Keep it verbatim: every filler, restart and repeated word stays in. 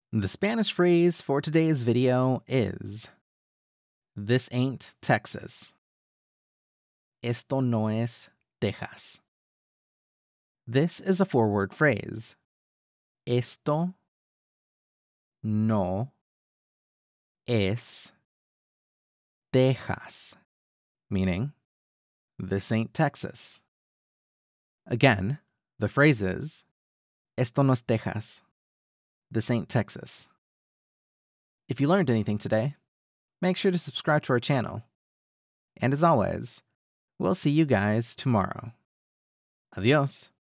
The Spanish phrase for today's video is, "This ain't Texas." Esto no es Texas. This is a four-word phrase. Esto no es Texas, meaning, this ain't Texas. Again, the phrase is, Esto no es Texas. This ain't Texas. If you learned anything today, make sure to subscribe to our channel. And as always, we'll see you guys tomorrow. Adios.